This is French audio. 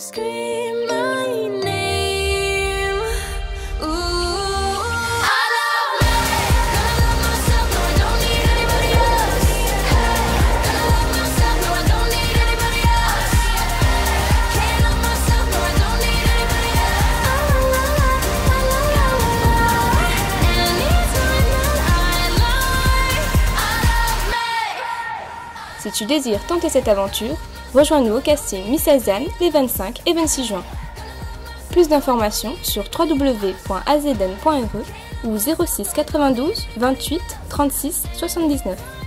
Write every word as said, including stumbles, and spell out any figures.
Scream my name. Ooh, I love me. Gonna love myself, no I don't need anybody else. Hey, gonna love myself, no I don't need anybody else. Can't love myself, no I don't need anybody else. I love, I love, I love. Anytime that I lie, I love me. Si tu désires tenter cette aventure, rejoins-nous au casting Miss Asiane les vingt-cinq et vingt-six juin. Plus d'informations sur w w w point a z n point r e ou zéro six quatre-vingt-douze vingt-huit trente-six soixante-dix-neuf.